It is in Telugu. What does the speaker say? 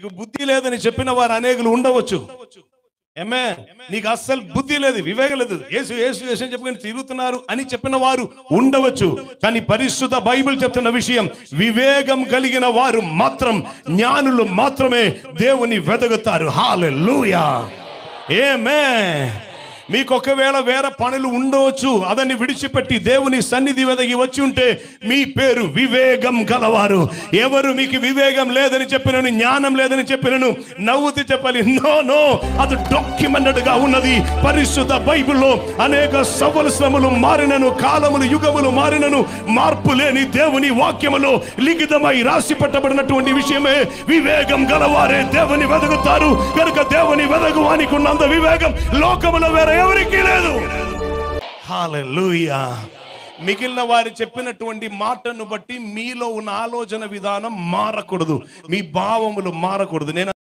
నీకు బుద్ధి లేదని చెప్పిన వారు అనేకులు ఉండవచ్చు. ఏమే నీకు అస్సలు బుద్ధి లేదు, వివేకం లేదు, యేసు యేసు యేసు అని చెప్పుకొని తిరుగుతున్నారు అని చెప్పిన వారు ఉండవచ్చు. కానీ పరిశుద్ధ బైబిల్ చెప్తున్న విషయం, వివేకం కలిగిన వారు మాత్రం, జ్ఞానులు మాత్రమే దేవుని వెదకుతారు. హల్లెలూయా, ఆమేన్. మీకు ఒకవేళ వేరే పనులు ఉండవచ్చు, అదని విడిచిపెట్టి దేవుని సన్నిధి వెదకి వచ్చి ఉంటే మీ పేరు వివేకం గలవారు. ఎవరు మీకు వివేకం లేదని చెప్పినను, జ్ఞానం లేదని చెప్పినను నవ్వుతూ చెప్పాలి, నో నో, అది డాక్యుమెంటెడ్ గా ఉన్నది పరిశుద్ధ బైబిల్లో. అనేక సంవత్సరములు మారినను, కాలములు యుగములు మారినను, మార్పు లేని దేవుని వాక్యములో లిఖితమై రాసి పెట్టబడినటువంటి విషయమే, వివేకం గలవారే దేవుని వెదకుతారు. కనుక దేవుని వెదకువానికి ఉన్నంత వివేకం లోకములో వేరే ఎవరికి లేదు. హల్లెలూయా. మిగిలిన వారు చెప్పినటువంటి మాటను బట్టి మీలో ఉన్న ఆలోచన విధానం మారకూడదు, మీ భావములు మారకూడదు. నేను